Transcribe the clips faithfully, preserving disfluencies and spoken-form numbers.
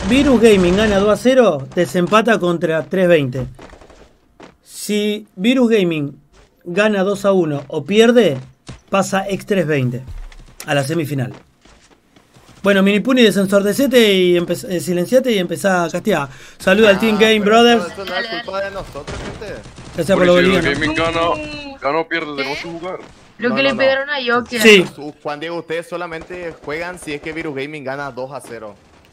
Virus Gaming gana dos a cero, desempata contra tres veinte. Si Virus Gaming gana dos a uno o pierde, pasa X tres veinte a la semifinal. Bueno, Minipuni, desensordecete y eh, silenciate y empezá a castear. Saluda ah, al Team Game Brothers. Eso no es culpa de nosotros, gente. Gracias por lo boliviano. Si Gaming gana, gana o pierde, tenemos que jugar. Lo no, que no, le no. pegaron a Joker. Sí. Juan Diego, ustedes solamente juegan si es que Virus Gaming gana dos a cero.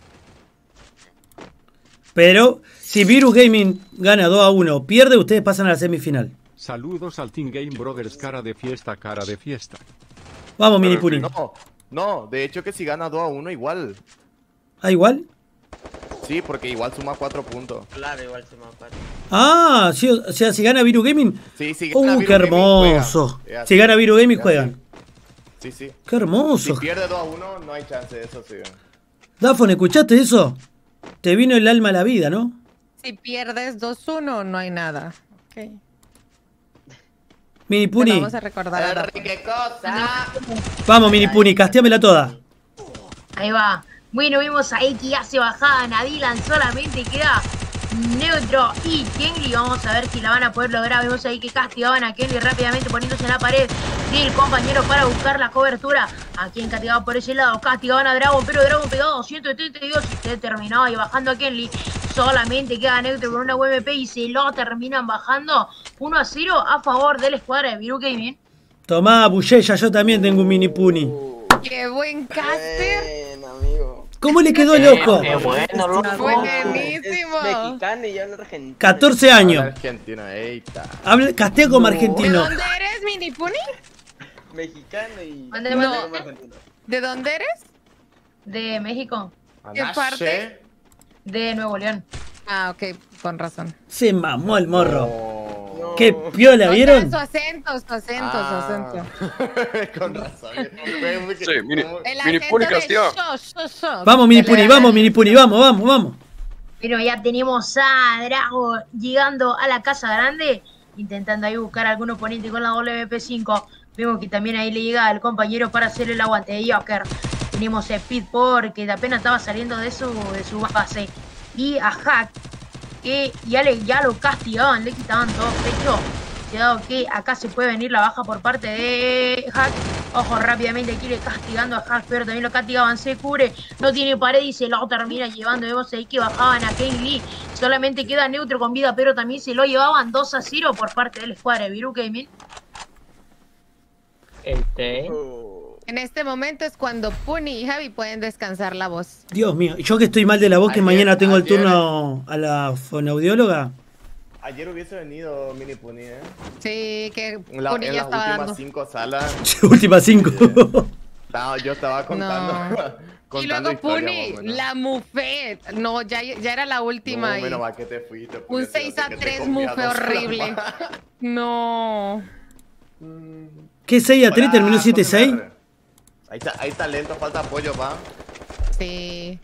Pero si Virus Gaming gana dos a uno o pierde, ustedes pasan a la semifinal. Saludos al Team Game Brothers, cara de fiesta, cara de fiesta. Vamos, Minipuni. No, no, de hecho que si gana dos a uno igual. ¿Ah, igual? Sí, porque igual suma cuatro puntos. Claro, igual suma cuatro. Ah, sí, o sea, si gana Virus Gaming. Sí, si gana ¡Uh, Virus qué hermoso! Gaming, Si gana Virus Gaming, juegan. Sí, sí. ¡Qué hermoso! Si pierde dos a uno, no hay chance, eso sí. Dafon, ¿escuchaste eso? Te vino el alma a la vida, ¿no? Si pierdes dos uno, no hay nada. Ok. Minipuni. Vamos a recordar a ¡Qué cosa! Vamos, Minipuni, casteamela toda. Ahí va. Bueno, vemos ahí que ya se bajaban a Dylan, solamente queda Neutro y Kenly. Vamos a ver si la van a poder lograr. Vemos ahí que castigaban a Kenly rápidamente poniéndose en la pared del compañero para buscar la cobertura. A quien castigaba por ese lado, castigaban a Dragon, pero Dragon pegado doscientos setenta y dos y se terminaba y bajando a Kenly. Solamente queda Neutro con una U M P y se lo terminan bajando uno a cero a favor de la escuadra de Virus Gaming. Tomá, Buyeya, yo también tengo un Minipuni. ¡Qué buen caster! Bien, amigo. ¿Cómo le quedó loco? Qué bueno, loco. Buenísimo. Es mexicano y yo no argentino. catorce años. Argentina, eita. Habla, castea como ¿De argentino. dónde eres, Minipuni? Mexicano y... ¿Dónde No. mandaste? argentino. ¿De dónde eres? De México. ¿Qué parte? De Nuevo León. Ah, ok, con razón. Se mamó el morro. No. ¡Qué piola, O sea, vieron! su acento, su acento, su acento. Ah. Con razón. Sí, mini, El Minipuni acento de castea. sho, sho, sho. Vamos, Minipuni, vamos, Minipuni, vamos, vamos, vamos. Pero ya tenemos a Drago llegando a la casa grande, intentando ahí buscar algún oponente con la W M P cinco. Vemos que también ahí le llega al compañero para hacer el aguante de Joker. Tenemos a Speed porque apenas estaba saliendo de su, de su base. Y a Hack, que ya, le, ya lo castigaban, le quitaban todo pecho. Cuidado que acá se puede venir la baja por parte de Hack. Ojo, rápidamente aquí le castigando a Hack, pero también lo castigaban, se cubre, no tiene pared y se lo termina llevando. Vemos ahí que bajaban a Kane Lee. Solamente queda Neutro con vida, pero también se lo llevaban dos a cero por parte del escuadra de Virus Gaming. Este... En este momento es cuando Puni y Javi pueden descansar la voz. Dios mío, yo que estoy mal de la voz, que Ayer- mañana tengo el ayer- turno a la fonoaudióloga. Ayer hubiese venido Minipuni, ¿eh? Sí, que En, la, Puni en ya las estaba últimas dando. cinco salas. Última cinco. Estaba- yo estaba contando. No. Y contando luego historias, Puni, más o menos. la mufé. No, ya, ya era la última. No, y menos mal que te fuiste. Puni, un si no seis sé a que te tres comía mufe dos horrible. horas más. No. ¿Qué seis a tres Hola, terminó siete seis? José Mer. Ahí está, hay talento, falta apoyo, va. Sí.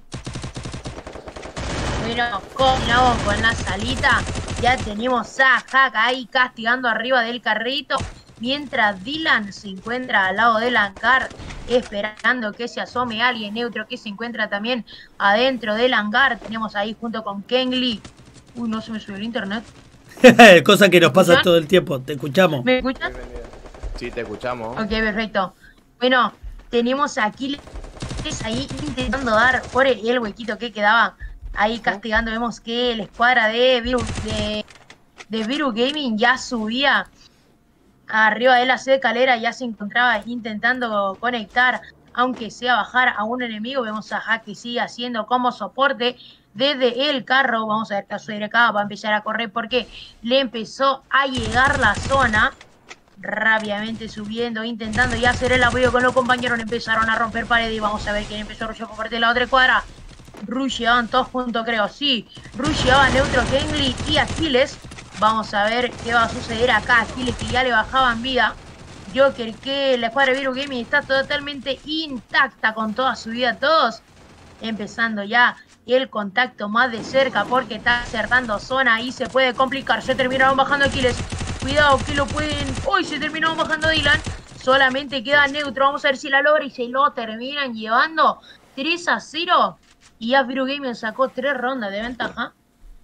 Bueno, continuamos con la salita. Ya tenemos a Hack ahí castigando arriba del carrito. Mientras Dylan se encuentra al lado del hangar, esperando que se asome alguien. Neutro que se encuentra también adentro del hangar. Tenemos ahí junto con Kenly. Uy, no se me subió el internet. Cosa que nos pasa escuchan? todo el tiempo, te escuchamos. ¿Me escuchan? Sí, te escuchamos. Ok, perfecto. Bueno, tenemos a Aquiles ahí intentando dar por el, el huequito que quedaba. Ahí castigando, vemos que la escuadra de Virus, de, de Virus Gaming ya subía arriba de la escalera, ya se encontraba intentando conectar, aunque sea bajar a un enemigo. Vemos a Hack que sigue haciendo como soporte desde el carro. Vamos a ver que su acá va a empezar a correr porque le empezó a llegar la zona. Rápidamente subiendo, intentando ya hacer el apoyo con los compañeros. Empezaron a romper paredes y vamos a ver quién empezó a rushear por parte de la otra cuadra. Rusheaban todos juntos, creo, sí. Rusheaban Neutro, Kenly y Aquiles. Vamos a ver qué va a suceder acá. Aquiles que ya le bajaban vida. Joker que la escuadra de Virus Gaming está totalmente intacta con toda su vida. Todos empezando ya el contacto más de cerca porque está cerrando zona y se puede complicar. Se terminaron bajando Aquiles. Cuidado que lo pueden... ¡Uy! Se terminó bajando Dylan. Solamente queda Neutro. Vamos a ver si la logra y se lo terminan llevando tres a cero Y ya Virus Gaming sacó tres rondas de ventaja.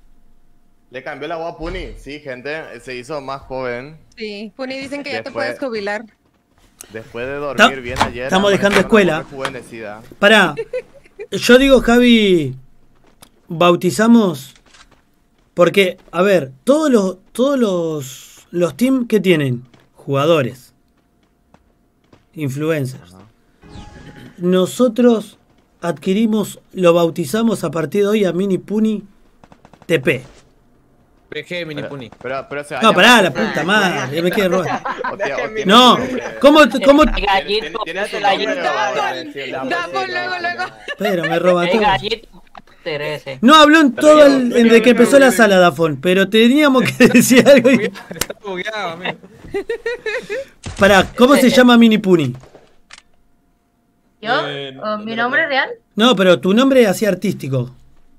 Le cambió la voz a Puni. Sí, gente, se hizo más joven. Sí, Puni dicen que ya te Después- puedes jubilar. Después de dormir Ta- bien ayer. estamos la dejando mañana escuela. rejuvenecida. Pará, yo digo, Javi, bautizamos. Porque, a ver, todos los, todos los, los teams que tienen jugadores, influencers, nosotros adquirimos, lo bautizamos a partir de hoy a Mini Puni T P. P G, Mini Pero, Puni. pero, pero se va No, a pará, la llamar- puta madre, ya me quiere robar. O tiene- o tiene No, nombre. ¿cómo, cómo? El gallito, Tiene su el nombre, gallito, o- Dapo, luego, luego. Espera, me roba el todo. gallito, Terese. No habló en todo el, desde que empezó la sala, Dafón, pero teníamos que decir algo. y- Está bugueado, amigo. Pará, ¿cómo se llama Mini Puni? ¿Yo? Eh, no, ¿O no ¿Mi te nombre lo- real? No, pero tu nombre es así artístico.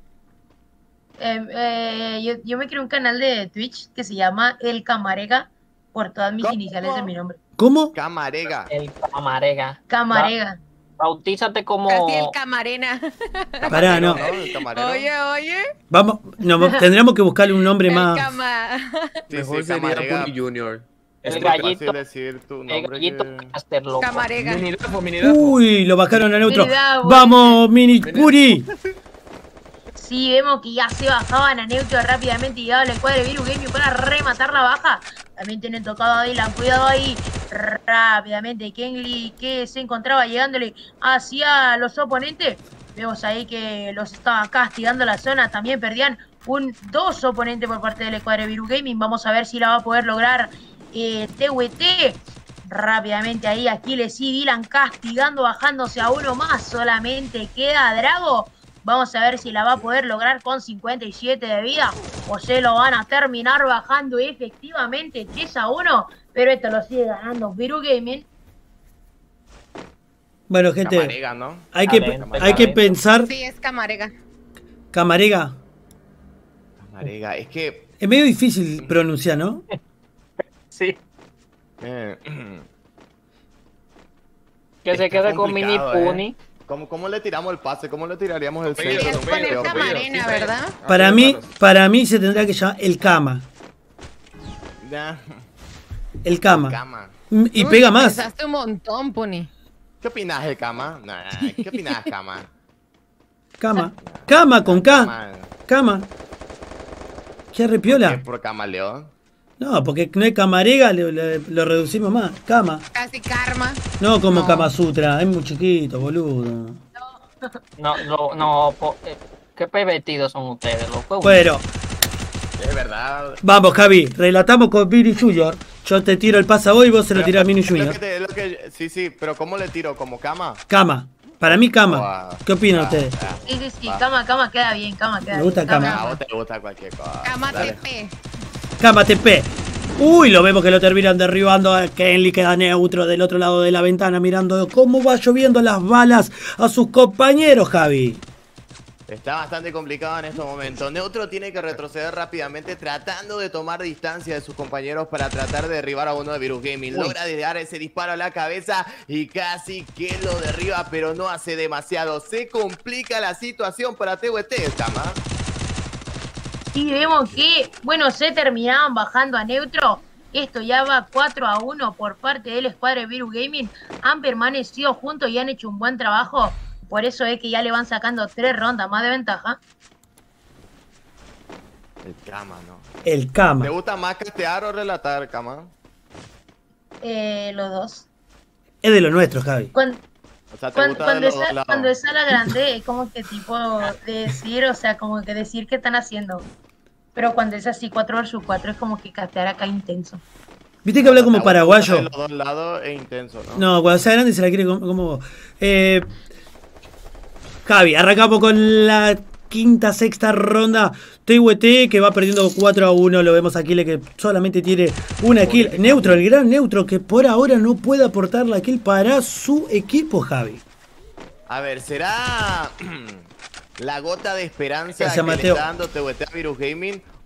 Eh, eh, yo, yo me creo un canal de Twitch que se llama El Camarega por todas mis ¿Cómo? iniciales de mi nombre. ¿Cómo? Camarega. El camarega. Camarega. Bautízate como... Casi el camarena. Pará, no. El camarero. Oye, oye. Vamos, no, tendremos que buscarle un nombre El más. cama. Sí, Mejor sí, sería Camarega. Puni Junior. El Es más gallito. fácil decir tu El nombre gallito que- Caster loco. Camarega. Mini Dafo, Mini Dafo. Uy, lo bajaron a neutro. Verdad, güey. Vamos, Mini Puni. Sí, vemos que ya se bajaban a neutro rápidamente y llegaba el cuadro de Virus Gaming para rematar la baja. También tienen tocado a Dylan, cuidado ahí. Rápidamente Kenley que se encontraba llegándole hacia los oponentes. Vemos ahí que los estaba castigando la zona. También perdían un dos oponentes por parte del escuadra de Virus Gaming. Vamos a ver si la va a poder lograr eh, T W T. Rápidamente ahí Aquiles y Dylan castigando, bajándose a uno más. Solamente queda Drago. Vamos a ver si la va a poder lograr con cincuenta y siete de vida o se lo van a terminar bajando efectivamente tres a uno. Pero esto lo sigue ganando Virus Gaming. Bueno, gente, Camarega, ¿no? hay que, Talento, hay que talento. pensar. Sí, es camarega. Camarega. Camarega. Es que... Es medio difícil pronunciar, ¿no? Sí. eh, Que se Está quede con Mini complicado, Puni. eh. ¿Cómo, ¿Cómo le tiramos el pase? ¿Cómo le tiraríamos el Apellido, centro? Es poner apellido, camarena, apellido. ¿verdad? Para mí, para mí se tendrá que llamar el Cama. Ya. El Cama. Cama. Y Uy, pega más. Pensaste un montón, Puni. ¿Qué opinas de Cama? Nah, ¿qué opinas, Cama? Cama. Cama con K. Cama. Cama. ¿Qué ¿Qué repiola? por camaleón? No, porque no es camarega, le- le- lo reducimos más. Cama. Casi karma. No como No. Kama Sutra, es muy chiquito, boludo. No, no, no. po- eh, ¿Qué pervertidos son ustedes, loco? Bueno, Es verdad. vamos, Javi, relatamos con Mini Junior. Yo te tiro el pase a vos y vos se lo tirás a Mini Es lo Junior. que te- es lo que- sí, sí, pero ¿cómo le tiro? ¿Como Cama? Cama. Para mí, Cama. Wow. ¿Qué opinan Ah, ustedes? ah. Sí, sí, sí, Va. cama, cama, queda bien, cama, queda Me gusta bien. cama. A vos te gusta cualquier cosa. Cama Dale. T P. Cama T P. Uy, lo vemos que lo terminan derribando. A Kenley queda neutro del otro lado de la ventana mirando cómo va lloviendo las balas a sus compañeros, Javi. Está bastante complicado en estos momentos. Neutro tiene que retroceder rápidamente tratando de tomar distancia de sus compañeros para tratar de derribar a uno de Virus Gaming. Logra dar ese disparo a la cabeza y casi que lo derriba, pero no hace demasiado. Se complica la situación para T W T, Cama. Y vemos que, bueno, se terminaban bajando a neutro. Esto ya va cuatro a uno por parte del escuadra de Virus Gaming. Han permanecido juntos y han hecho un buen trabajo. Por eso es que ya le van sacando tres rondas más de ventaja. El Cama, ¿no? El Cama. ¿Te gusta más castear o relatar, Cama? Eh, los dos. Es de los nuestros, Javi. Cuando, O sea, ¿te cuando, gusta cuando, de los es, dos lados? cuando es a la grande es como que tipo de decir, o sea, como que decir qué están haciendo. Pero cuando es así cuatro versus cuatro es como que castear acá intenso. ¿Viste que habla como ¿Te gusta de paraguayo? los dos lados es intenso, ¿no? No, cuando sea grande se la quiere como, como vos. Eh, Javi, arrancamos con la quinta, sexta ronda. T W T que va perdiendo cuatro a uno. Lo vemos aquí, que solamente tiene una kill. Neutro, el gran neutro que por ahora no puede aportar la kill para su equipo, Javi. A ver, ¿será la gota de esperanza Gracias, que Mateo. le está dando T W T a Virus Gaming?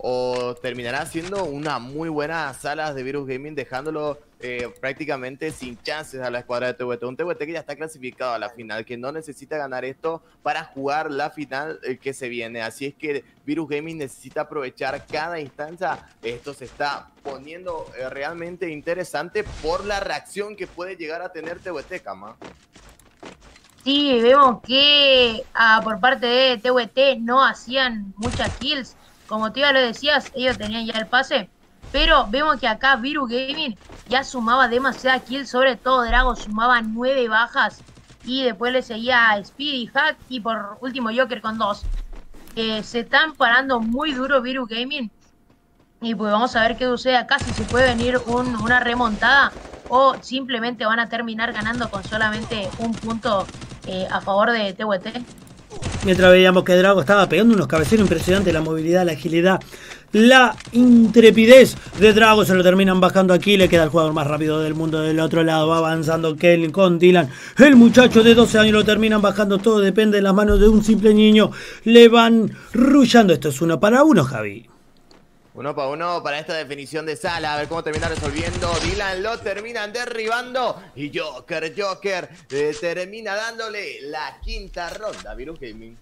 o terminará siendo una muy buena sala de Virus Gaming, dejándolo eh, prácticamente sin chances a la escuadra de T V T. Un T V T que ya está clasificado a la final, que no necesita ganar esto para jugar la final eh, que se viene. Así es que Virus Gaming necesita aprovechar cada instancia. Esto se está poniendo eh, realmente interesante por la reacción que puede llegar a tener T V T, Cama. Sí, vemos que ah, por parte de T V T no hacían muchas kills. Como tú ya lo decías, ellos tenían ya el pase. Pero vemos que acá Virus Gaming ya sumaba demasiadas kills. Sobre todo Drago sumaba nueve bajas. Y después le seguía Speedy, Hack y por último Joker con dos. Eh, se están parando muy duro Virus Gaming. Y pues vamos a ver qué sucede acá. Si se puede venir un, una remontada. O simplemente van a terminar ganando con solamente un punto eh, a favor de T V T. Mientras veíamos que Drago estaba pegando unos cabeceros impresionantes, la movilidad, la agilidad, la intrepidez de Drago se lo terminan bajando aquí. Le queda el jugador más rápido del mundo del otro lado. Va avanzando Kelly con Dylan. El muchacho de doce años lo terminan bajando. Todo depende de las manos de un simple niño. Le van rushando. Esto es uno para uno, Javi. Uno para uno para esta definición de sala. A ver cómo termina resolviendo. Dylan lo terminan derribando. Y Joker, Joker eh, termina dándole la quinta ronda. Virus Gaming.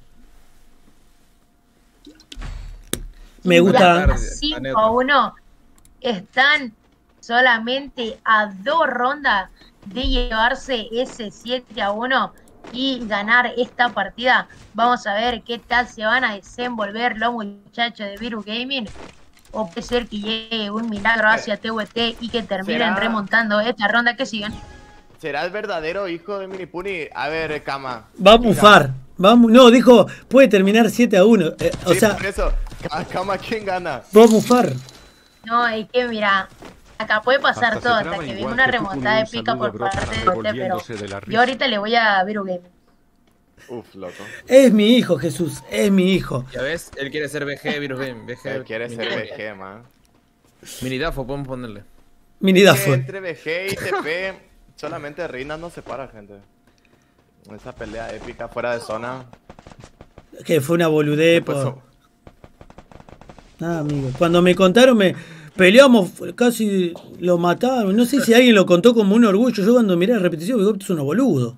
Me gusta. cinco a uno. Están solamente a dos rondas de llevarse ese siete a uno y ganar esta partida. Vamos a ver qué tal se van a desenvolver los muchachos de Virus Gaming. O puede ser que llegue un milagro hacia T V T y que terminen ¿Será? remontando esta ronda que siguen. ¿Será el verdadero hijo de Minipuni? A ver, Cama. Va a bufar. Va a, no, dijo, puede terminar siete a uno. Eh, o Sí, sea, por eso. Cama, ¿quién gana? va a bufar. No, es que mira, acá puede pasar Hasta todo se hasta traba que igual venga una que tú, remontada un épica saludo, por bro, parte de T V T, pero revolviéndose de la risa. yo ahorita le voy a Virus Gaming. Uf, loco. Es mi hijo, Jesús. Es mi hijo. Ya ves, él quiere ser B G, Virus Game. B G, Él quiere ser Mini- B G, man. Minidafo, podemos ponerle. Mini Que Dafo. entre B G y T P, solamente Reina no se para, gente. Esa pelea épica fuera de zona. Que fue una boludez. Después Por... so- Ah, amigo. Cuando me contaron, me peleamos, casi lo mataron. No sé si alguien lo contó como un orgullo. Yo cuando miré la repetición, digo, esto es uno boludo.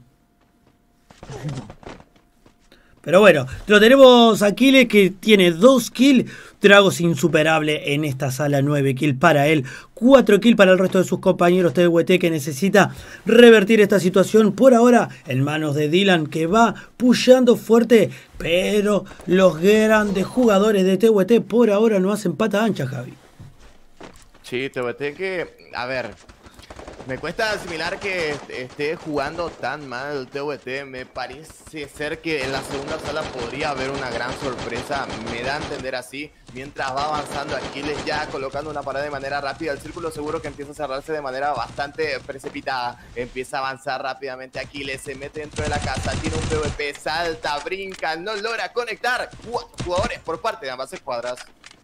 Pero bueno, lo tenemos a Aquiles que tiene dos kills. Dragos insuperable en esta sala, nueve kills para él, cuatro kills para el resto de sus compañeros. T V T que necesita revertir esta situación por ahora en manos de Dylan, que va pushando fuerte, pero los grandes jugadores de T V T por ahora no hacen pata ancha, Javi. Sí, T V T que, a ver, me cuesta asimilar que esté jugando tan mal T V T. Me parece ser que en la segunda sala podría haber una gran sorpresa. Me da a entender así. Mientras va avanzando Aquiles ya colocando una parada de manera rápida. El círculo seguro que empieza a cerrarse de manera bastante precipitada. Empieza a avanzar rápidamente Aquiles. Se mete dentro de la casa. Tiene un P V P. Salta, brinca. No logra conectar. Cuatro jugadores por parte de ambas escuadras.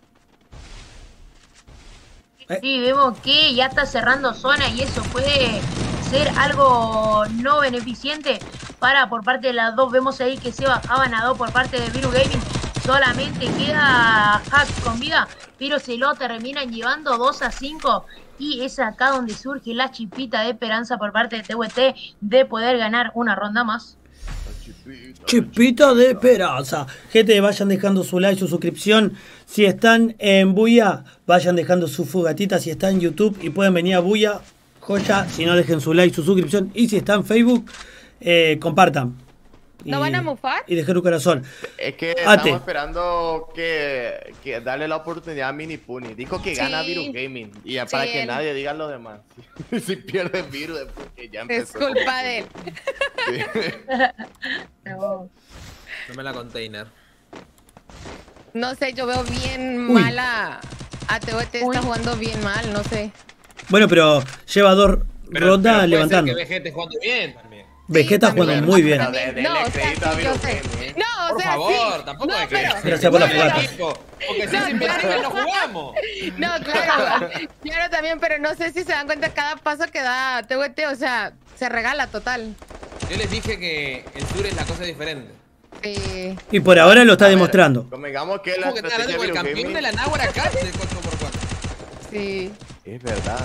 Sí, vemos que ya está cerrando zona y eso puede ser algo no beneficiente para por parte de las dos. Vemos ahí que se bajaban a dos por parte de Virus Gaming. Solamente queda Hack con vida, pero se lo terminan llevando dos a cinco. Y es acá donde surge la chipita de esperanza por parte de T V T de poder ganar una ronda más. Chipita de esperanza. Gente, vayan dejando su like, su suscripción. Si están en Buya, vayan dejando su fogatita. Si están en YouTube y pueden venir a Buya, joya. Si no, dejen su like, su suscripción. Y si están en Facebook, eh, compartan. ¿No Y- van a mufar? Y dejen un corazón. Es que Ate. estamos esperando que, que darle la oportunidad a Minipuni. Dijo que gana Sí. Virus Gaming. Y ya para Sí, que él. nadie diga lo demás. Si pierde Virus, después que ya Es empezó. culpa de él. Sí. No. Dame la container. No sé, yo veo bien Uy. mala. A T V T está Uy. jugando bien mal, no sé. Bueno, pero lleva dos rondas levantando. Que B G esté jugando bien también. Vegeta Sí, jugando también. muy bien. Pero de- denle No, o sea, crédito a sí, Virus yo sé. Gaming, ¿eh? No, o Por sea, favor, sí. tampoco No, hay que. pero- Gracias por la No, jugada. equipo, Porque si No, es invencible claro. no jugamos. No, claro, claro también, pero no sé si se dan cuenta cada paso que da T V T, o sea, se regala total. Yo les dije que el sur es la cosa diferente. Sí. Y por ahora lo está A ver, demostrando. Convengamos que la ¿Cómo que está estrategia hablando con el de campeón Virus de la Náhuara acá? De cuatro por cuatro. Sí. Es verdad.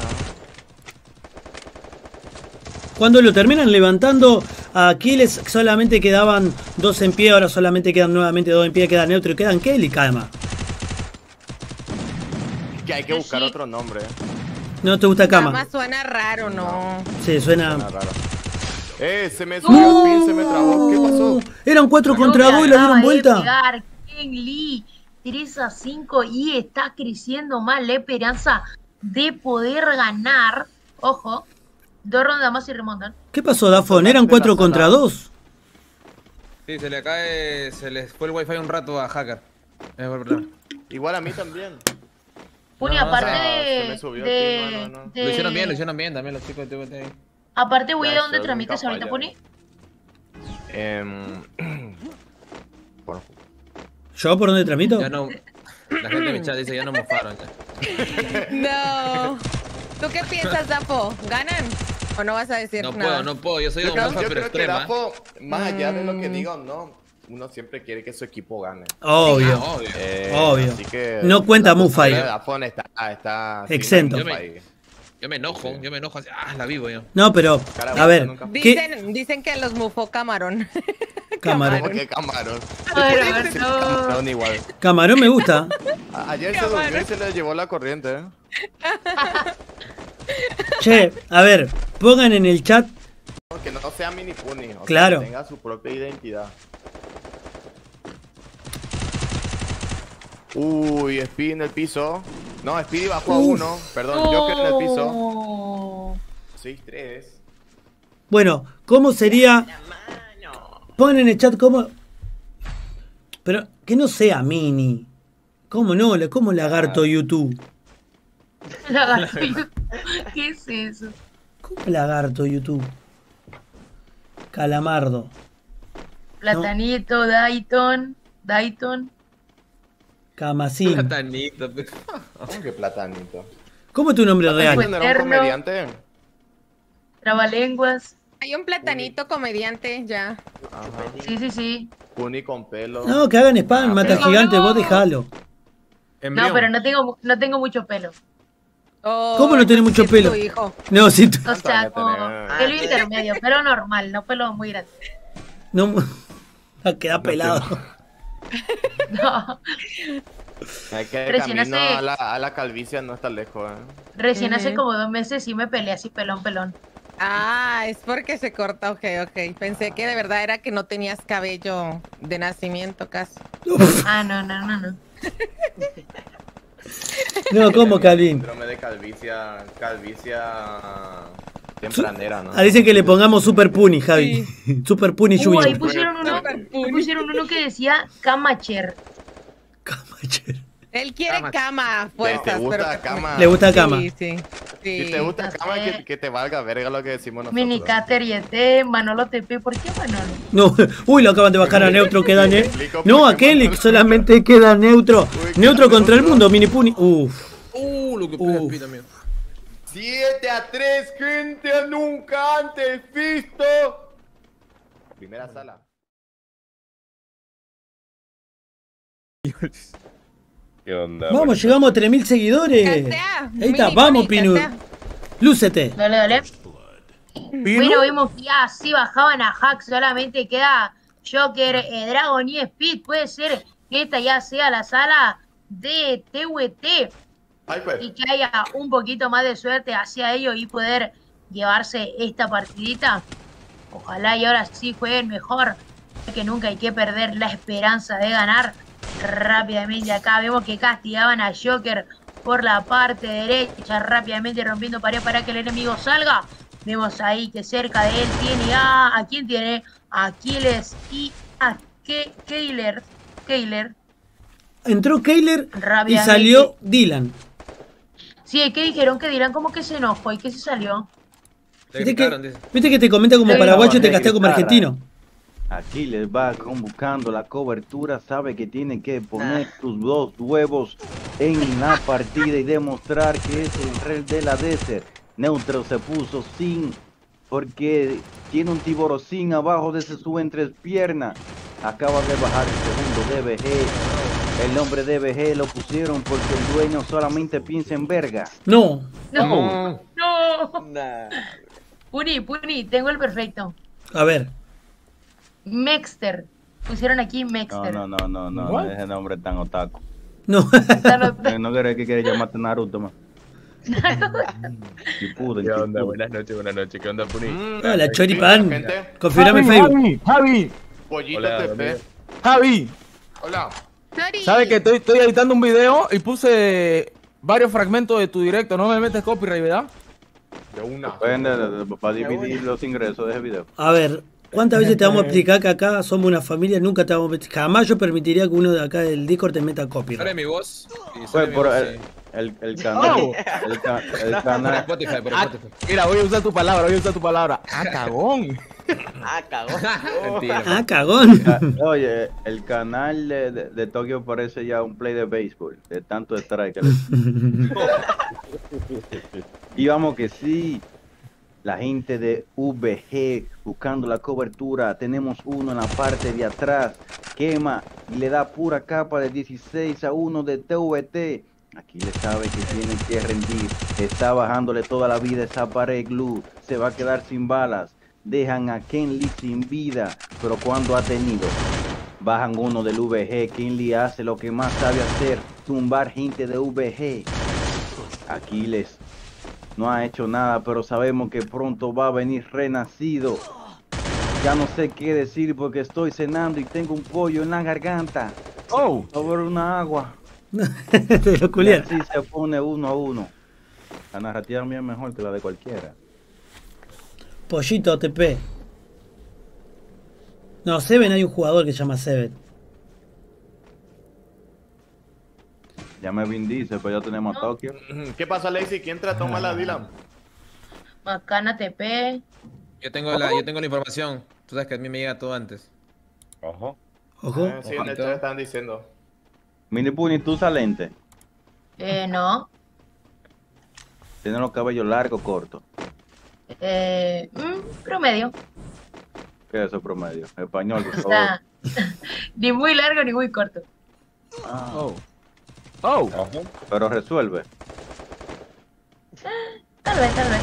Cuando lo terminan levantando, a Aquiles solamente quedaban dos en pie, ahora solamente quedan nuevamente dos en pie, queda Neutro y quedan Kelly y Calma. Es que hay que buscar otro nombre. ¿No te gusta Kama? Kama suena raro, ¿no? Sí, suena... Suena raro. Eh, se me subió el pin, se me trabó. ¿Qué pasó? Eran cuatro contra No dos y le la dieron acaba de vuelta. pegar Ken Lee tres a cinco y está creciendo más la esperanza de poder ganar. Ojo, dos rondas más y remontan. ¿Qué pasó, Dafón? Eran cuatro contra dos. Sí, se le cae, se les fue el wifi un rato a Hacker. Es verdad. Igual a mí también. Puni, No, aparte o sea, de, se me subió el de- pin, no, no, no. de- Lo hicieron bien, lo hicieron bien también los chicos de T V T. Aparte, voy Ya, a donde eso transmites nunca ahorita, falla. Puni. Em, bueno, ¿Yo por dónde transmito? Ya no. La gente de mi chat dice ya no mofaron. Ya. No. ¿Tú qué piensas, Dapo? ¿Ganan? ¿O no vas a decir No nada? puedo, no puedo. Yo soy yo un creo, mofa yo pero creo que extrema. Dafo, más allá de lo que Mm. diga o no, uno siempre quiere que su equipo gane. Obvio. Ah, obvio. Eh, Obvio. Así que No cuenta la Mufa ahí. postura de Dafo está, está sin Exento. Mufa Yo me- ahí. Yo me enojo, Sí. yo me enojo así. Ah, la vivo yo. No, pero, a ver, Nunca- ¿qué? Dicen, dicen que los mufó Camarón. Camarón. ¿Cómo que Camarón? Ay, Sí, Roberto. Camarón igual. Camarón me gusta. A- Ayer se Camarón. durmió y se le llevó la corriente, ¿eh? Che, a ver, pongan en el chat. Que no sea mini puni, o sea, Claro. que tenga su propia identidad. Uy, Speedy en el piso. No, Speedy bajó a Uf. uno. Perdón, Joker en el piso. No. seis tres. Bueno, ¿cómo sería? Pongan en el chat cómo... Pero que no sea mini. ¿Cómo no? ¿Cómo lagarto YouTube? Lagarto. ¿Qué es eso? ¿Cómo lagarto YouTube? Calamardo. Platanito, Dayton, Dayton. Camasín. Platanito. pe- ¿Cómo que platanito? ¿Cómo es tu nombre real? ¿No era un Eterno. comediante? Trabalenguas. Hay un platanito comediante ya. Ajá. Sí, sí, sí. Puni con pelo. No, que hagan spam, Ah, mata pero- gigante, vos no. dejalo. Embrión. No, pero no tengo, no tengo mucho pelo. Oh, ¿Cómo no tiene ese mucho es pelo? tu hijo. No, si tú- O sea, años como tenés? pelo intermedio, pelo normal, no pelo muy grande. no queda pelado. No. Es que el Recién camino hace- a la, a la calvicie no está lejos, ¿eh? Recién hace Ujú. como dos meses sí me peleé así pelón, pelón. Ah, es porque se corta, ok, ok. Pensé que de verdad era que no tenías cabello de nacimiento casi. Ah, no, no, no, no. No, ¿cómo, Calvin? Síndrome de calvicia, calvicia tempranera, ¿no? Ah, dicen que le pongamos Super Puni, Javi. Super Puni Uh, ahí Junior. pusieron uno, ahí pusieron uno que decía Camacher. Camacher. Él quiere Cama. cama, ¿Te, fuerzas. te gusta pero- cama? Le gusta cama. Sí, sí. sí. Si te gusta No cama, sé. que, que te valga verga lo que decimos nosotros. Minicater y E T, Manolo T P. ¿Por qué Manolo? No, uy, lo acaban de bajar a neutro, queda ne... explico por No, qué a Kelly Manolo- solamente queda neutro. Uy, Neutro queda contra el neutro. mundo, mini Puni. Uf. Uh, lo que pega Uf. Pi también. siete a tres, gente, nunca antes visto. Primera sala. ¿Qué onda? Vamos, llegamos a tres mil seguidores. Castea, Ahí está, mini vamos, pony, Pinu. castea. Lúcete. Dale, dale. Bueno, vimos que ya sí bajaban a Hack, solamente queda Joker, eh, Dragon y Speed. Puede ser que esta ya sea la sala de T V T Ay, pues. y que haya un poquito más de suerte hacia ellos y poder llevarse esta partidita. Ojalá y ahora sí jueguen mejor, que nunca hay que perder la esperanza de ganar. Rápidamente acá vemos que castigaban a Joker por la parte derecha, rápidamente rompiendo pared para que el enemigo salga. Vemos ahí que cerca de él tiene a... ¿A quién tiene? A Aquiles y a Ke- Keiler. Keiler. Entró Keiler y Rápidamente. salió Dylan. Sí, ¿qué dijeron? Que dirán como que se enojó y que se salió. Te ¿Viste gritaron, que, dice. viste que te comenta como Sí. paraguayo y te No, castea como gritar, argentino? Aquí les va buscando la cobertura, sabe que tiene que poner Ah. sus dos huevos en la partida y demostrar que es el rey de la desert. Neutro se puso sin, porque tiene un tiborocín abajo de su entrepierna. acaba de bajar el segundo D B G. El nombre D B G lo pusieron porque el dueño solamente piensa en verga. No. No. No. Nah. Puni, Puni, tengo el perfecto. A ver. Mexter. Pusieron aquí No, Mexter. no, no, no, no, no, ese nombre tan otaku. No. Eh, No querés que quiere llamarte Naruto más. ¿Qué onda? Buenas noches, buenas noches. ¿Qué onda, Puni? Hola, Choripán. Confirmame el Facebook. Javi, Javi, Pollito Hola, T P. amigo. Javi. Hola. Sorry. ¿Sabes que estoy, estoy editando un video y puse varios fragmentos de tu directo? No me metes copyright, ¿verdad? De una. Depende, para dividir los ingresos de ese video. A ver, ¿cuántas veces te vamos a explicar que acá somos una familia? Nunca te vamos a explicar. Jamás yo permitiría que uno de acá del Discord te meta Sale copyright. mi voz. Sí, Pues sale mi por voz, el, sí. el, el canal. Oh. El, ca- el Por canal. Spotify, por Ah, Spotify. mira, voy a usar tu palabra, voy a usar tu palabra. Ah, cagón. Ah, cagó. Mentira. Ah, cagón. ca- Oye, el canal de, de, de Tokio parece ya un play de béisbol, de tanto strike. que le- Y vamos que sí, la gente de V G buscando la cobertura, tenemos uno en la parte de atrás, quema y le da pura capa de dieciséis a uno de T V T. Aquí le sabe que tiene que rendir, está bajándole toda la vida esa pared glue, se va a quedar sin balas, dejan a Kenley sin vida, pero cuando ha tenido, bajan uno del V G, Kenley hace lo que más sabe hacer, tumbar gente de V G. Aquiles no ha hecho nada, pero sabemos que pronto va a venir renacido. Ya no sé qué decir porque estoy cenando y tengo un pollo en la garganta. Oh, Sobre una agua. De lo Y culiar. así se pone uno a uno. La narrativa mía es mejor que la de cualquiera. Pollito T P. No, Seven hay un jugador que se llama Seven. Ya me Vin dice, pero ya tenemos a Tokio. ¿Qué pasó, Lazy? ¿Quién trató mal a Dylan? Macana T P. Yo tengo, la, yo tengo la información. Tú sabes que a mí me llega todo antes. Ojo. Ojo. Ah, sí, en el chat estaban diciendo. Mini Puni, tú usa lente. Eh, no. Tiene los cabellos largos o cortos. Eh, mm, promedio. ¿Qué es eso promedio? Español, por O favor. sea, ni muy largo ni muy corto. Ah, oh. Oh, Ojo. pero resuelve. Tal vez, tal vez.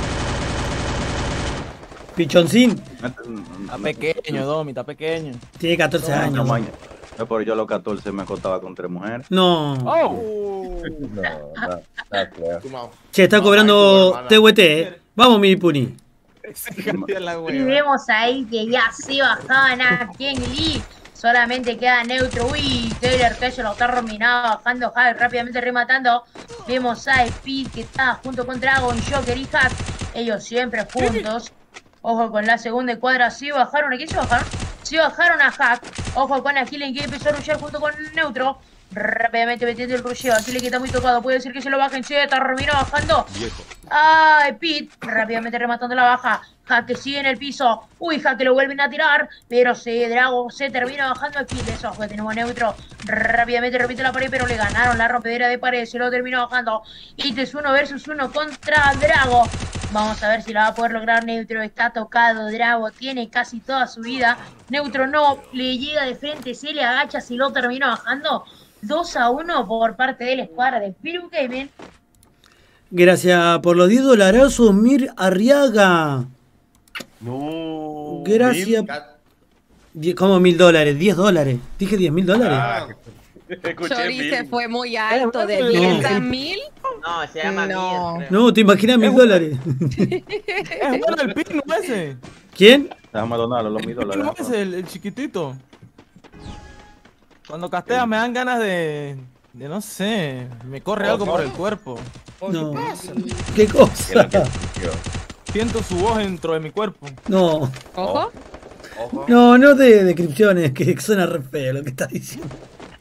Pichoncín. está pequeño, Domi, está pequeño. Tiene catorce años. Tamaño. No, pero yo a los catorce me acostaba con tres mujeres. No. Oh, No, no, está claro. Sumado. Che, está No, cobrando ay, tu T V T, eh. Vamos, Mini Puni. Y vemos ahí que ya se bajaban a Kenley. Solamente queda neutro. Uy, Taylor que se lo está terminado bajando. Hack rápidamente rematando. Vemos a Speed que está junto con Dragon, Joker y Hack. Ellos siempre juntos. Ojo con la segunda cuadra. Sí bajaron. ¿A quién se bajaron? Sí bajaron a Hack. Ojo con Aquilen que empezó a rushar junto con Neutro. Rápidamente metiendo el rusheo. Aquilen que está muy tocado. Puede decir que se lo bajen. Sí, está terminado bajando. Ay, Pete, rápidamente rematando la baja. Jaque sigue en el piso. Uy, Jaque lo vuelven a tirar. Pero se Drago se termina bajando aquí. Eso, ojo, tenemos neutro. Rápidamente repite la pared, pero le ganaron la rompedera de pared. Se lo terminó bajando. Y es uno versus uno contra Drago. Vamos a ver si la va a poder lograr Neutro. Está tocado. Drago tiene casi toda su vida. Neutro no le llega de frente. Se le agacha. Si lo termina bajando. dos a uno por parte de la escuadra de Piru Gaming. Gracias por los diez dolarazos, Mir Arriaga. No. Gracias. Die- ¿Cómo mil dólares? diez dólares. Dije diez mil dólares. Ah, escuché Chori mil. se fue muy alto, de No. diez a mil. No, se llama No. Mir, creo. No, te imaginas mil dólares. es bueno el pino ese. ¿Quién? Déjame donarlo, los mil El pino dólares. ese, el, el chiquitito. Cuando castea me dan ganas de, de no sé, me corre algo por el cuerpo. No. ¿Qué cosa? Siento su voz dentro de mi cuerpo. No. Ojo. Ojo. No, no de descripciones, que suena re feo lo que estás diciendo.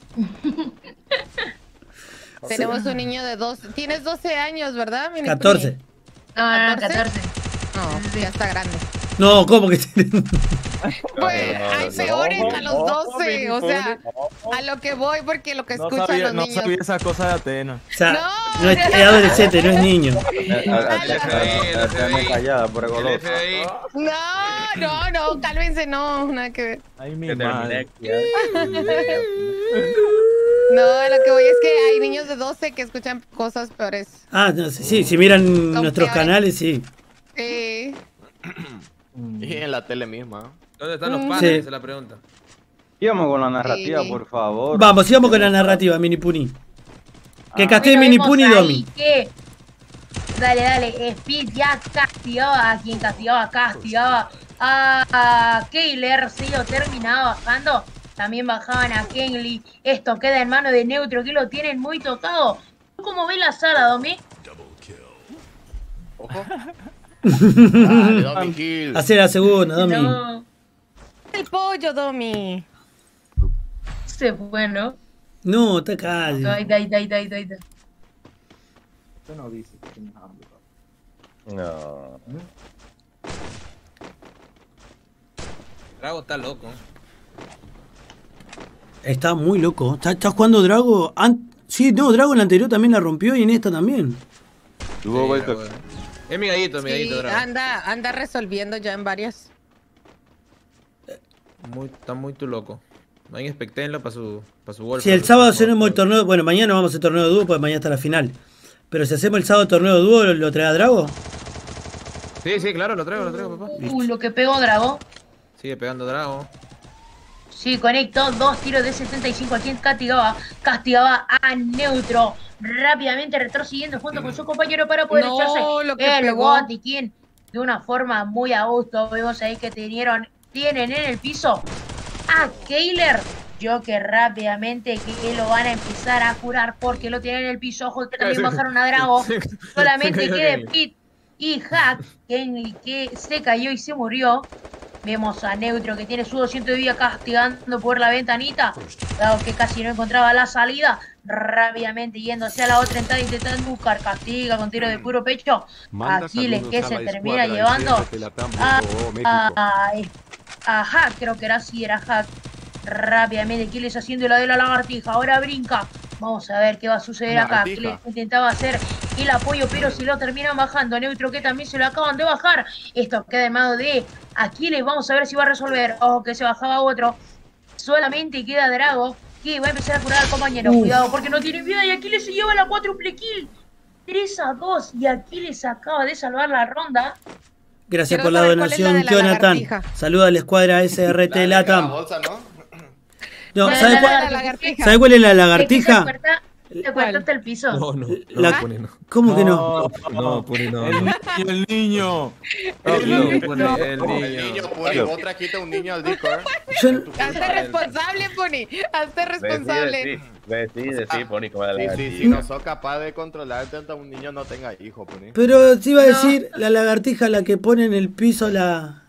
Tenemos un niño de dos. Tienes doce años, ¿verdad? Mini catorce. Puni? No, no, no, ¿catorce? catorce. No, ya está grande. No, ¿cómo que? Pues No, hay no, peores no, a los no, doce, no, o sea, no. a lo que voy porque lo que No escuchan sabía, los no niños. sabía esas cosas de Atena. O sea, No, no es, es adolescente, no es niño. Atena callada, por El golosa. F B I. No, no, no, cálmense, no, nada que ver. Ay, mi Que madre. terminé. No, lo que voy es que hay niños de doce que escuchan cosas peores. Ah, no, sí, sí, si miran Son nuestros peores. canales, sí. Sí. Y en la tele misma. ¿Dónde están los Mm. padres? Sí. Esa es la pregunta. Sigamos con la narrativa, Sí. por favor. Vamos, sigamos con la narrativa, Mini Puni. Que Ah. castee Bueno, Mini vemos Puni y ahí Domi. que- Dale, dale. Speed ya castigaba a quien castigaba, castigaba a, a Keiler. Sí, lo terminaba bajando. También bajaban a Kenley. Esto queda en mano de Neutro, que lo tienen muy tocado. ¿Cómo ves la sala, Domi? Ojo. Dale, Domi Kill. Hacer la segunda, Domi. No, El pollo, Domi. se fue, ¿no? No, está acá. Ahí, ahí, ahí, ahí, ahí, ahí. No. Drago está loco. Está muy loco. ¿Está, está jugando Drago? An- sí, no, Drago en la anterior también la rompió y en esta también. Tuvo Sí, vuelto. Drago. Es mi gallito, mi Sí, gallito, Drago. anda, anda resolviendo ya en varias. Muy, está muy tu loco. Vayan expectenlo para su, para su golpe. Si el sábado hacemos el torneo, bueno, mañana vamos a hacer torneo de dúo, pues mañana está la final. Pero si hacemos el sábado torneo de dúo, ¿lo, lo trae a Drago? Sí, sí, claro, lo traigo, lo traigo, papá. Uh, lo que pegó Drago. Sigue pegando Drago. Sí, conectó dos tiros de setenta y cinco a quien castigaba. Castigaba a Neutro. Rápidamente retrocediendo junto con su compañero para poder No, echarse lo que el pegó. botiquín de una forma muy a gusto. Vemos ahí que tenieron, tienen en el piso a Keiler. Yo que rápidamente que lo van a empezar a curar porque lo tienen en el piso. Ojo que también bajaron a Drago. Solamente Se cayó queda Kenley. Pit y Hack, Kenley que se cayó y se murió. Vemos a Neutro que tiene su doscientos de vida castigando por la ventanita, dado que casi no encontraba la salida. Rápidamente yendo hacia la otra entrada intentando buscar castiga con tiro de puro pecho. Manda Aquiles saludos que a se la termina escuadra llevando de Telatán, a, México, México. a, a Hack, creo que era así, era Hack. Rápidamente Aquiles haciendo la de la lagartija, ahora brinca. Vamos a ver qué va a suceder acá. Lagartija. Aquiles intentaba hacer el apoyo, pero si lo terminan bajando. Neutro que también se lo acaban de bajar. Esto queda en mano de Aquiles. Vamos a ver si va a resolver. Ojo que se bajaba otro. Solamente queda Drago, que va a empezar a curar al compañero. Uf. Cuidado porque no tiene vida y Aquiles se lleva la cuádruple kill. tres a dos y Aquiles acaba de salvar la ronda. Gracias Quiero por la saber cuál es la donación, de la Jonathan. lagartija. Saluda a la escuadra S R T La de cada Latam. bolsa, ¿no? No, La- ¿sabe la- cuál, la- La lagartija. ¿sabe cuál es la Es que lagartija? Te cuesta, te cuesta hasta el piso. No, no, no, La- Puni, no. ¿Cómo que no? No, Puni, no. El no. niño, el niño. No, Puni, el El niño. niño, Puni, vos trajiste un niño al Discord. Yo- Hazte responsable, Pony. Hazte responsable. Decide, sí, Pony, como la Sí, sí, lagartija. si no sos capaz de controlar tanto un niño no tenga hijo, Puni. pero te iba a decir la lagartija, la que pone en el piso la,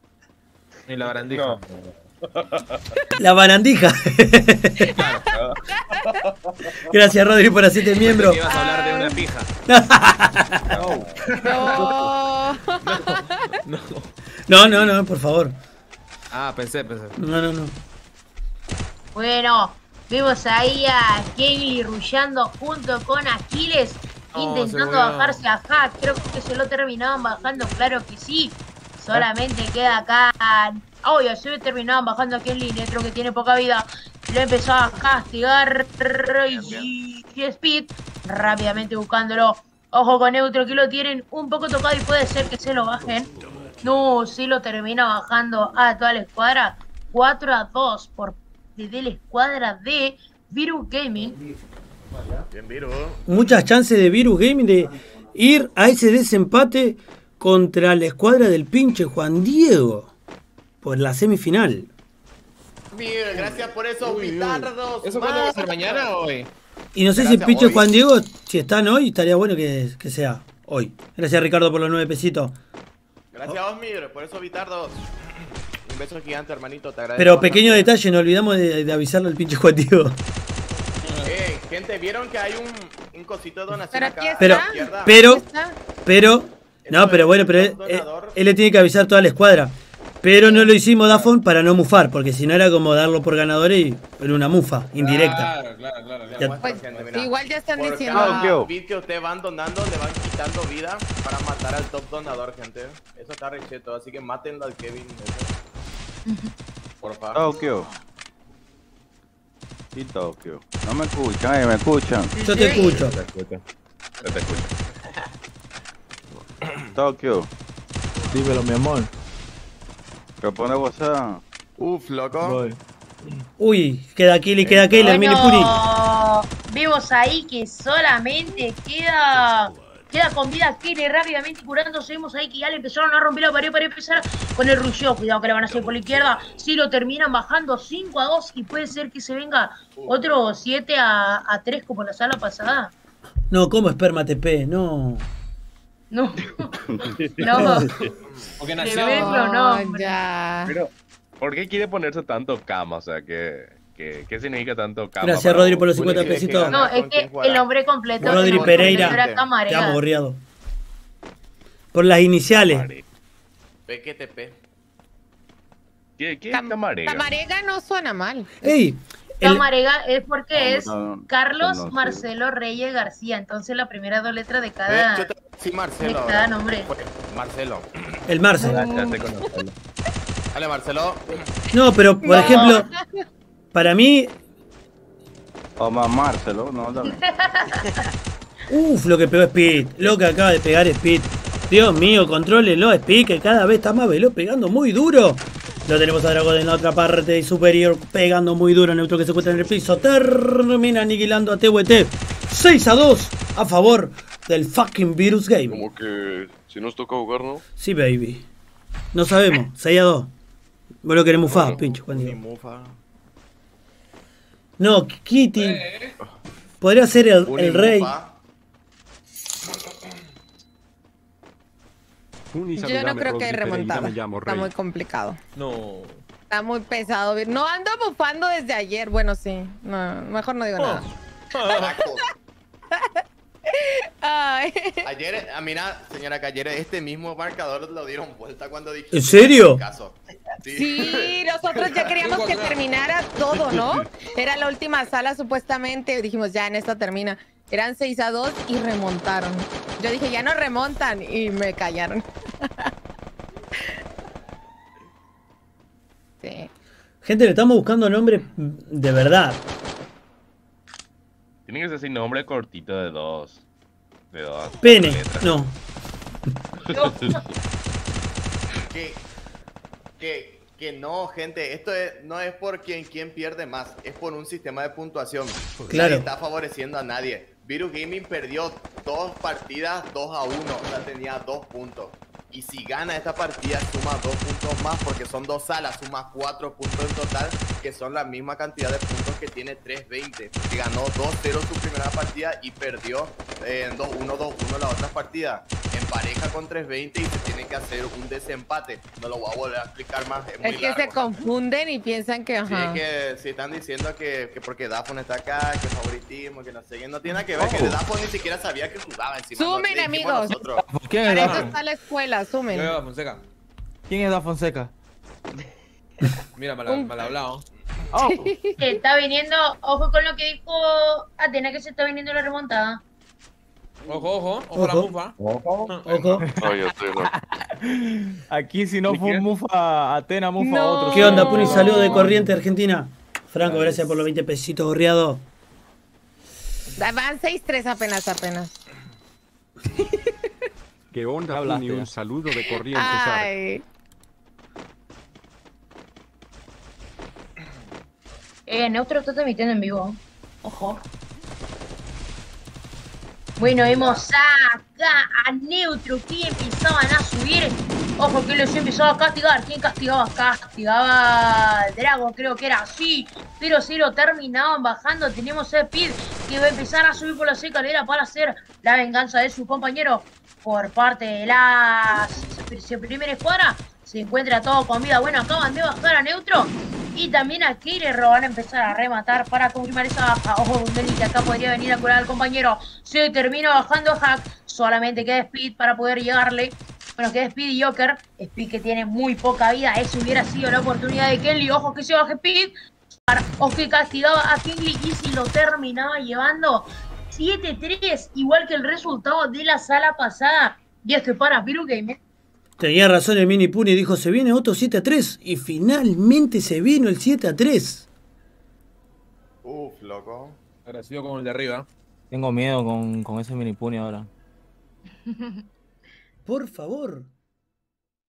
Ni la barandija. No. la barandija. Gracias, Rodri, por hacerte miembro. Ibas a hablar de una pija. No. No. No, no, no, por favor. Ah, pensé, pensé. No, no, no. Bueno, vemos ahí a Kenley rushando junto con Aquiles, Oh, intentando se murió. bajarse a Hack. Creo que se lo terminaban bajando, claro que sí. Solamente queda acá. Obvio, se terminaban bajando a Kenley, Neutro que tiene poca vida. Lo empezó a castigar y, y Speed rápidamente buscándolo. Ojo con Neutro que lo tienen un poco tocado y puede ser que se lo bajen. No, sí lo termina bajando a toda la escuadra. cuatro a dos por de la escuadra de Virus Gaming. Bien, Viru. Muchas chances de Virus Gaming de ir a ese desempate contra la escuadra del pinche Juan Diego por la semifinal. Mira, gracias por esos bitardos. ¿Eso cuándo va a ser, mañana o hoy? Y no sé si el Gracias, pinche hoy. Juan Diego, si están hoy, estaría bueno que, que sea hoy. Gracias, Ricardo, por los nueve pesitos. Gracias a vos, Mir, por esos bitardos. Un beso gigante, hermanito, te agradezco. Pero bastante. pequeño detalle, no olvidamos de, de avisarle al pinche Juan Diego. Eh, gente, ¿vieron que hay un, un cosito de donación Pero acá aquí a Pero, la izquierda? pero, Aquí está. pero, no, pero bueno, pero él, él- él le tiene que avisar toda la escuadra. Pero no lo hicimos, Dafon, para no mufar, porque si no era como darlo por ganador y en una mufa indirecta. Claro, claro, claro. Ya. Muestra, gente, mira. Igual ya están Por diciendo. cada Ah, ok. bit que ustedes van donando, le van quitando vida para matar al top donador, gente. Eso está recheto, así que mátenlo al Kevin. Eso. Por favor. Tokio. Y Tokio. No me escuchan, eh, me escuchan. Yo te escucho. Te escucho. Yo te escucho. Tokio. Dímelo, mi amor. ¿Qué pone WhatsApp? Uf, loco. Voy. Uy, queda Kili, queda Killer, mini puri. Bueno, vemos ahí que solamente queda queda con vida Killer rápidamente curándose. Vemos ahí que ya le empezaron a romper la pared para empezar con el rusheo. Cuidado que le van a hacer por la izquierda. Si lo terminan bajando cinco a dos y puede ser que se venga otro siete a tres como la sala pasada. No, ¿cómo esperma T P? No. No. No. Porque De nació. verlo, no, hombre. ya. Pero, ¿por qué quiere ponerse tanto cama? O sea, ¿qué, qué, qué significa tanto cama? Gracias, para Rodri, vos? por los Bueno, cincuenta ¿quiere que pesitos. gane? No, es ¿Con que quién jugará? el nombre completo. Rodri el nombre Pereira. completo era Te Camarega. amo, gorriado. Por las iniciales. Camare- P Q T P. ¿Qué, qué es Cam- camarega? Camarega no suena mal. Ey, el- Camarega es porque No, es no, no, Carlos no, no, Marcelo Reyes García. Entonces la primera dos letras de Ve, cada, yo te- Sí, de Marcelo. cada ahora. nombre. Fue Marcelo. el Marce. Ya, ya sé conocerlo. Dale, Marcelo. No, pero por No. ejemplo, para mí, O mamárselo, no, dale. uff, lo que pegó Speed. Lo que acaba de pegar Speed. Dios mío, contrólenlo, Speed, que cada vez está más veloz, pegando muy duro. Lo tenemos a Dragon en la otra parte superior, pegando muy duro. Neutro que se encuentra en el piso. Termina aniquilando a T W T. seis a dos a favor del fucking Virus Game. Como que si nos toca jugar, ¿no? Sí, baby. No sabemos. seis a dos. Vos lo querés mufar, Bueno. pincho. Juan Ni Diego. mufa. No, Kitty. Podría ser el, Uni el rey. mufa. Yo no creo que hay remontada. Está muy complicado. No. Está muy pesado. No ando bufando desde ayer. Bueno, sí. No, mejor no digo nada. Ay. Ayer, ah, mira, señora, que ayer este mismo marcador lo dieron vuelta cuando dije. ¿En serio? Caso. Sí. Sí, nosotros ya queríamos que terminara todo, ¿no? Era la última sala supuestamente. Dijimos, ya en esta termina. Eran seis a dos y remontaron. Yo dije, ya no remontan. Y me callaron. Sí. Gente, le estamos buscando nombre de verdad. Tiene que ser así nombre cortito de dos. De dos. Pene. letras. No. Que, que, que no, gente, esto es- no es por quien, quien pierde más, es por un sistema de puntuación. Claro. Nadie está favoreciendo a nadie. Virus Gaming perdió dos partidas dos a uno, o sea, tenía dos puntos. Y si gana esta partida, suma dos puntos más, porque son dos salas, suma cuatro puntos en total, que son la misma cantidad de puntos que tiene tres veinte. Que ganó dos cero su primera partida y perdió eh, dos uno, dos uno la otra partida. En pareja con tres veinte y se tiene que hacer un desempate. No lo voy a volver a explicar más, es muy Es que largo. se confunden y piensan que, Sí, ajá. es que si están diciendo que, que porque Dafon está acá, que favoritismo, que no sé qué, no tiene nada que ver, que Dafon ni siquiera sabía que jugaba encima. no, Sumen, le dijimos amigos. nosotros. ¿Quién es Para eso Dafon? está la escuela, sumen. Yo, Fonseca. ¿Quién es Da Fonseca? Mira, mal, mal hablado. Oh, Que está viniendo, ojo con lo que dijo Atena, que se está viniendo la remontada. Ojo, ojo, ojo la Ojo. mufa. Ojo. Ay, Atena. aquí si no fue un mufa Atena, mufa No. otro. ¿Qué onda, Puni? Saludo de Corriente, Argentina. Franco, gracias por los veinte pesitos, gorriado. Van seis tres apenas, apenas. ¿Qué onda, Hablaste, Puni? ya. Un saludo de Corrientes. Ar. Ay. Eh, Neutro está transmitiendo en vivo. Ojo. Bueno, vemos acá a Neutro que empezaban a subir. Ojo que los empezaba a castigar. ¿Quién castigaba? Castigaba al Drago, creo que era así. Pero si lo terminaban bajando, tenemos a Speed que va a empezar a subir por la escalera para hacer la venganza de su compañero. Por parte de la primera escuadra, se encuentra todo con vida. Bueno, acaban de bajar a Neutro. Y también a Killer lo van a empezar a rematar para confirmar esa baja. Ojo, un delito acá podría venir a curar al compañero. Se termina bajando Hack. Solamente queda Speed para poder llegarle. Bueno, que es Speed y Joker. Speed que tiene muy poca vida. Esa hubiera sido la oportunidad de Kelly. Ojo que se baje Speed. O que castigaba a Kingly y si lo terminaba llevando siete tres. Igual que el resultado de la sala pasada. Y esto es para Virus Gaming. Tenía razón el Mini Puni, dijo se viene otro siete a tres. Y finalmente se vino el siete a tres. Uf, loco. Agradecido con el de arriba. Tengo miedo con, con ese mini puni ahora. Por favor.